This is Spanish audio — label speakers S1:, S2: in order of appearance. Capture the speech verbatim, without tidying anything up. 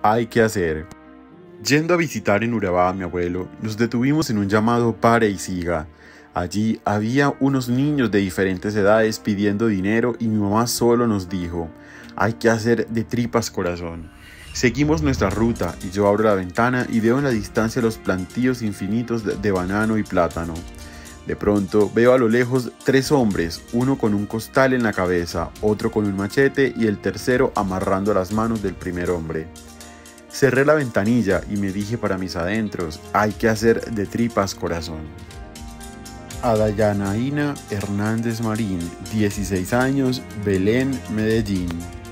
S1: Hay que hacer. Yendo a visitar en Urabá a mi abuelo, nos detuvimos en un llamado Pare y Siga. Allí había unos niños de diferentes edades pidiendo dinero y mi mamá solo nos dijo: hay que hacer de tripas corazón. Seguimos nuestra ruta y yo abro la ventana y veo en la distancia los plantíos infinitos de, de banano y plátano. De pronto veo a lo lejos tres hombres, uno con un costal en la cabeza, otro con un machete y el tercero amarrando las manos del primer hombre. Cerré la ventanilla y me dije para mis adentros: hay que hacer de tripas corazón. Adayanaína Hernández Marín, dieciséis años, Belén, Medellín.